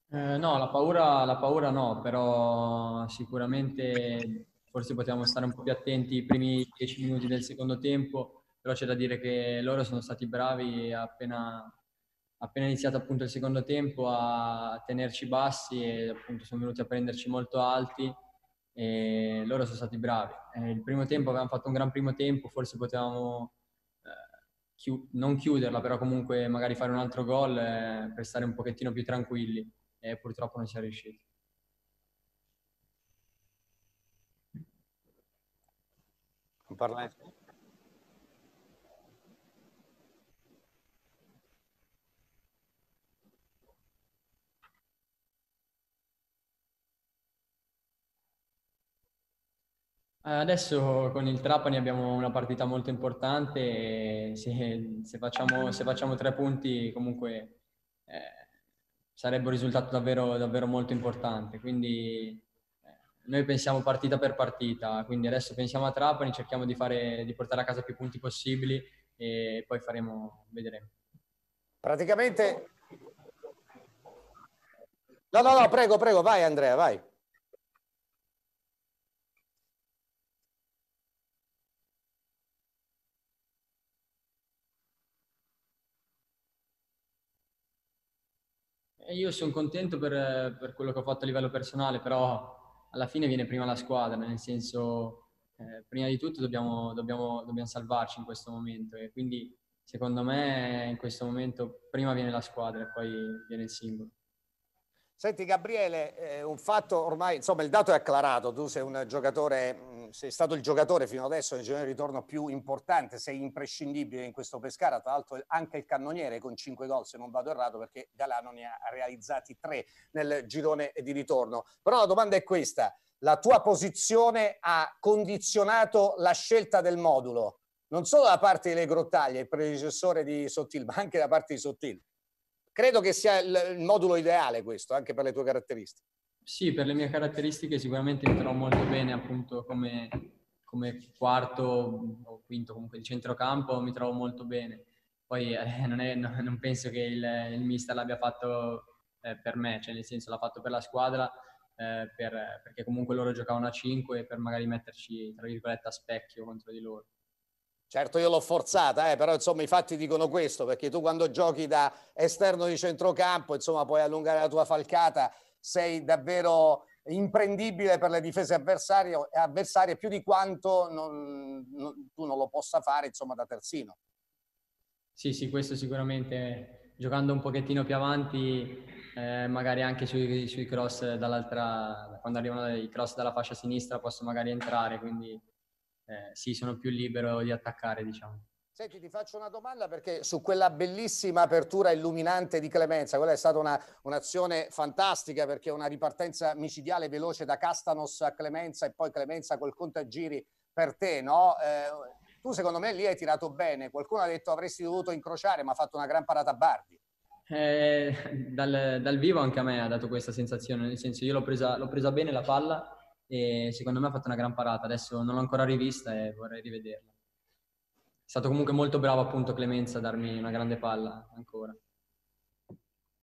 No, la paura no, però sicuramente forse potevamo stare un po' più attenti i primi 10 minuti del secondo tempo, però c'è da dire che loro sono stati bravi appena iniziato appunto il secondo tempo a tenerci bassi e appunto sono venuti a prenderci molto alti e loro sono stati bravi. Il primo tempo avevamo fatto un gran primo tempo, forse potevamo non chiuderla, però comunque magari fare un altro gol per stare un pochettino più tranquilli e purtroppo non siamo riusciti. Non parla- Adesso con il Trapani abbiamo una partita molto importante e se facciamo 3 punti comunque eh, sarebbe un risultato davvero, davvero molto importante. Quindi noi pensiamo partita per partita, quindi adesso pensiamo a Trapani, cerchiamo di portare a casa più punti possibili e poi vedremo. Praticamente... No, no, no, prego, prego, vai Andrea, vai. E io sono contento per quello che ho fatto a livello personale, però alla fine viene prima la squadra, nel senso, prima di tutto dobbiamo salvarci in questo momento e quindi secondo me in questo momento prima viene la squadra e poi viene il singolo. Senti Gabriele, un fatto ormai, insomma il dato è acclarato, tu sei un giocatore, sei stato il giocatore fino adesso nel girone di ritorno più importante, sei imprescindibile in questo Pescara, tra l'altro anche il cannoniere con 5 gol se non vado errato perché Galano ne ha realizzati 3 nel girone di ritorno. Però la domanda è questa, la tua posizione ha condizionato la scelta del modulo, non solo da parte delle Grottaglie, il predecessore di Sottil, ma anche da parte di Sottil. Credo che sia il modulo ideale questo, anche per le tue caratteristiche. Sì, per le mie caratteristiche sicuramente mi trovo molto bene appunto come quarto o quinto comunque di centrocampo, mi trovo molto bene. Poi non penso che il mister l'abbia fatto per me, cioè nel senso l'ha fatto per la squadra, perché comunque loro giocavano a 5 e per magari metterci, tra virgolette, a specchio contro di loro. Certo, io l'ho forzata, però insomma i fatti dicono questo, perché tu quando giochi da esterno di centrocampo, insomma puoi allungare la tua falcata, sei davvero imprendibile per le difese avversarie più di quanto tu non lo possa fare, insomma, da terzino. Sì, sì, questo sicuramente giocando un pochettino più avanti, magari anche sui cross quando arrivano i cross dalla fascia sinistra posso magari entrare, quindi sì, sono più libero di attaccare, diciamo. Senti, ti faccio una domanda perché su quella bellissima apertura illuminante di Clemenza, quella è stata un'azione fantastica perché è una ripartenza micidiale veloce da Castanos a Clemenza e poi Clemenza col contagiri per te, no? Tu secondo me lì hai tirato bene, qualcuno ha detto avresti dovuto incrociare ma ha fatto una gran parata a Bardi. Dal vivo anche a me ha dato questa sensazione, nel senso io l'ho presa bene la palla e secondo me ha fatto una gran parata, adesso non l'ho ancora rivista e vorrei rivederla. È stato comunque molto bravo appunto Clemenza a darmi una grande palla ancora.